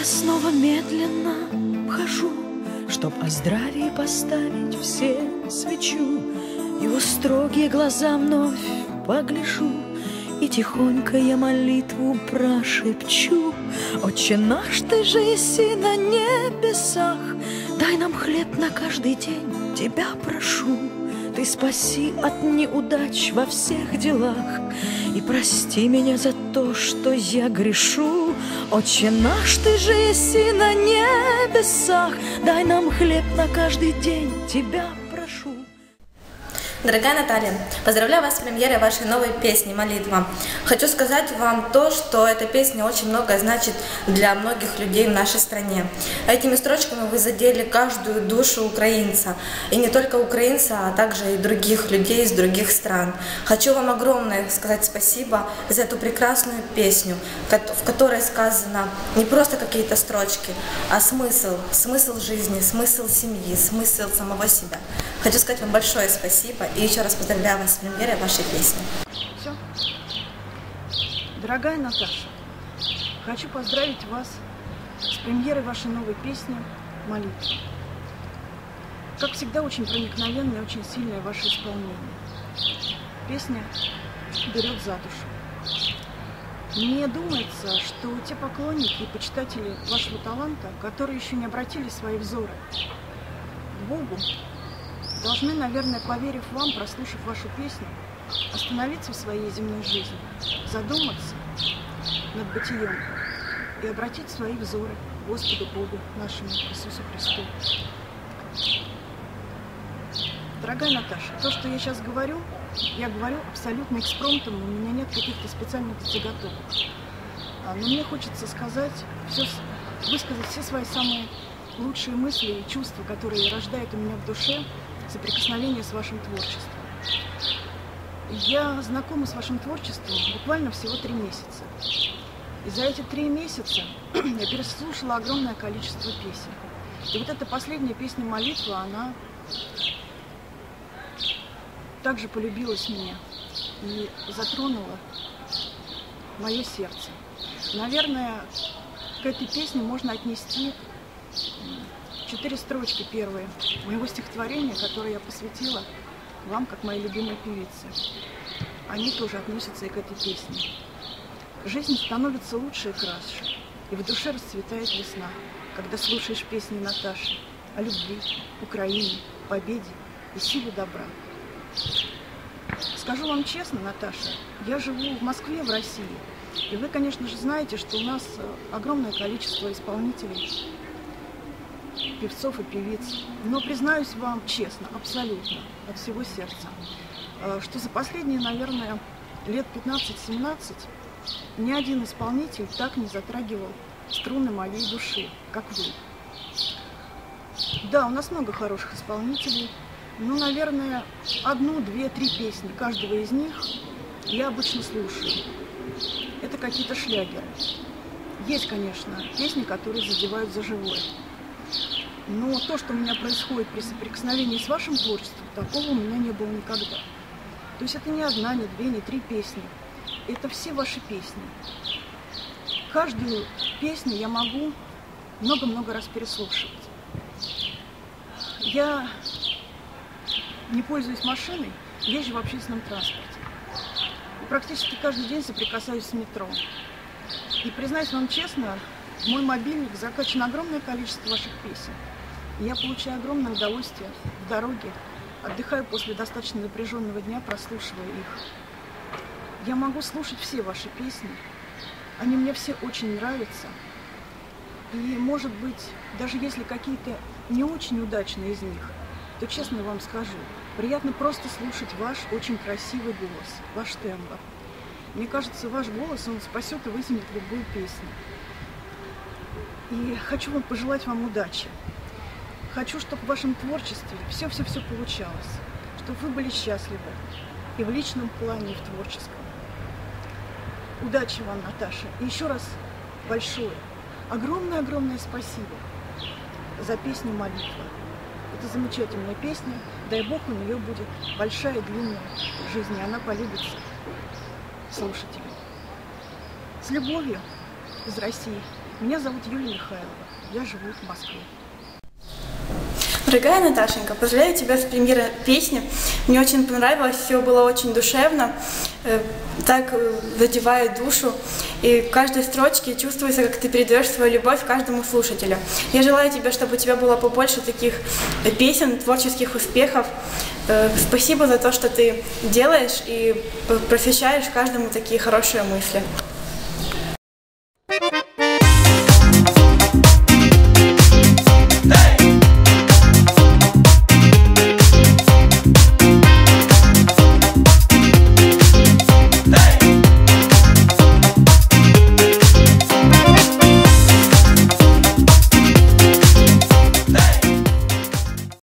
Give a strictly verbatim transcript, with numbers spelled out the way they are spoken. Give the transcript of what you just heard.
я снова медленно вхожу, чтоб о здравии поставить всем свечу. Его строгие глаза вновь погляжу, и тихонько я молитву прошепчу. Отче наш, ты же еси на небесах, дай нам хлеб на каждый день, тебя прошу. Ты спаси от неудач во всех делах и прости меня за то, что я грешу. Отче наш, ты же еси на небесах, дай нам хлеб на каждый день, тебя прошу. Дорогая Наталья, поздравляю вас с премьерой вашей новой песни «Молитва». Хочу сказать вам то, что эта песня очень многое значит для многих людей в нашей стране. Этими строчками вы задели каждую душу украинца. И не только украинца, а также и других людей из других стран. Хочу вам огромное сказать спасибо за эту прекрасную песню, в которой сказано не просто какие-то строчки, а смысл, смысл жизни, смысл семьи, смысл самого себя. Хочу сказать вам большое спасибо. И еще раз поздравляю вас с премьерой вашей песни. Все. Дорогая Наташа, хочу поздравить вас с премьерой вашей новой песни «Молитва». Как всегда, очень проникновенное и очень сильное ваше исполнение. Песня берет за душу. Мне думается, что те поклонники и почитатели вашего таланта, которые еще не обратили свои взоры к Богу, должны, наверное, поверив вам, прослушав вашу песню, остановиться в своей земной жизни, задуматься над бытием и обратить свои взоры к Господу Богу нашему Иисусу Христу. Дорогая Наташа, то, что я сейчас говорю, я говорю абсолютно экспромтом, у меня нет каких-то специальных заготовок. Но мне хочется сказать, все, высказать все свои самые лучшие мысли и чувства, которые рождают у меня в душе соприкосновение с вашим творчеством. Я знакома с вашим творчеством буквально всего три месяца. И за эти три месяца я переслушала огромное количество песен. И вот эта последняя песня «Молитва», она также полюбилась мне и затронула мое сердце. Наверное, к этой песне можно отнести четыре строчки первые моего стихотворения, которое я посвятила вам, как моей любимой певице. Они тоже относятся и к этой песне. Жизнь становится лучше и краше, и в душе расцветает весна, когда слушаешь песни Наташи о любви, Украине, победе и силе добра. Скажу вам честно, Наташа, я живу в Москве, в России, и вы, конечно же, знаете, что у нас огромное количество исполнителей, певцов и певиц. Но признаюсь вам честно, абсолютно, от всего сердца, что за последние, наверное, лет пятнадцать-семнадцать ни один исполнитель так не затрагивал струны моей души, как вы. Да, у нас много хороших исполнителей, но, наверное, одну, две, три песни каждого из них я обычно слушаю. Это какие-то шлягеры. Есть, конечно, песни, которые задевают за живое. Но то, что у меня происходит при соприкосновении с вашим творчеством, такого у меня не было никогда. То есть это не одна, не две, не три песни. Это все ваши песни. Каждую песню я могу много-много раз переслушивать. Я не пользуюсь машиной, езжу в общественном транспорте. И практически каждый день соприкасаюсь с метро. И признаюсь вам честно, в мой мобильник закачано огромное количество ваших песен. И я получаю огромное удовольствие в дороге, отдыхаю после достаточно напряженного дня, прослушивая их. Я могу слушать все ваши песни, они мне все очень нравятся. И, может быть, даже если какие-то не очень удачные из них, то, честно вам скажу, приятно просто слушать ваш очень красивый голос, ваш тембр. Мне кажется, ваш голос, он спасет и высмеет любую песню. И хочу вам пожелать вам удачи. Хочу, чтобы в вашем творчестве все-все-все получалось, чтобы вы были счастливы и в личном плане, и в творческом. Удачи вам, Наташа. И еще раз большое, огромное-огромное спасибо за песню «Молитва». Это замечательная песня. Дай Бог, у нее будет большая, длинная жизнь, и она полюбится слушателям. С любовью, из России. Меня зовут Юлия Михайлова. Я живу в Москве. Дорогая Наташенька, поздравляю тебя с премьерой песни. Мне очень понравилось, все было очень душевно, э, так э, задевает душу. И в каждой строчке чувствуется, как ты передаешь свою любовь каждому слушателю. Я желаю тебе, чтобы у тебя было побольше таких песен, творческих успехов. Э, спасибо за то, что ты делаешь и просвещаешь каждому такие хорошие мысли.